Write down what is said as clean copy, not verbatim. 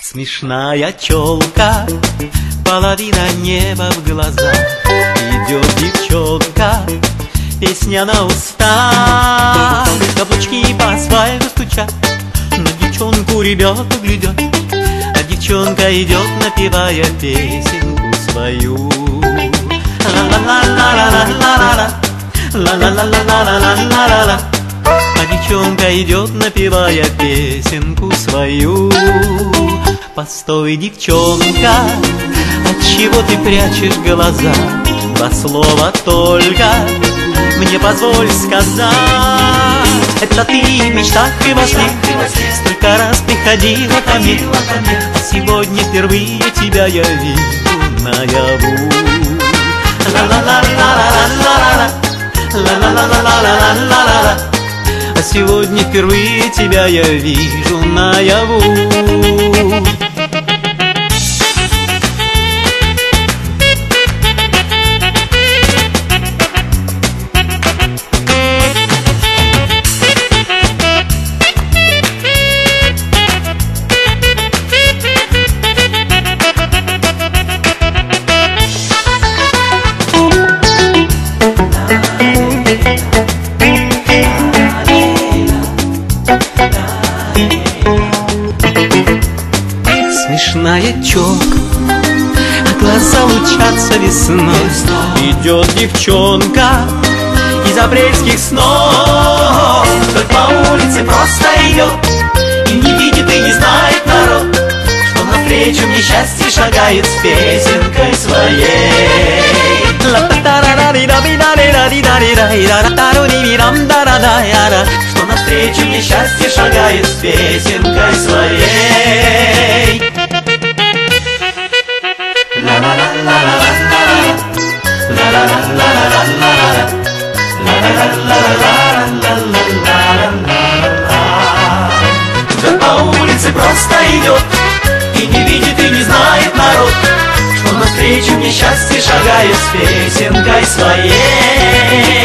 Смешная челка, половина неба в глазах. Идет девчонка, песня на устах. Каблучки по асфальту стучат, на девчонку ребята глядят, а девчонка идет, напевая песенку свою. Ла-ла-ла-ла-ла-ла-ла-ла, ла-ла-ла-ла-ла-ла-ла-ла. А девчонка идет, напевая песенку свою. Постой, девчонка, отчего ты прячешь глаза? Два слова только мне позволь сказать. Это ты в мечтах и во снах столько раз приходила ко мне, а сегодня впервые тебя я вижу наяву. Ла-ла-ла-ла-ла-ла-ла-ла, ла-ла-ла-ла-ла-ла-ла-ла. А сегодня впервые тебя я вижу наяву. Смешная челка, а глаза лучатся весной. Идет девчонка из апрельских снов. Вдоль по улице просто идет, и не видит и не знает народ, что навстречу мне счастье шагает с песенкой своей. Что навстречу мне счастье шагает с песенкой своей. Вдоль по улице просто идет, и не видит и не знает народ, что навстречу мне счастье шагает с песенкой своей.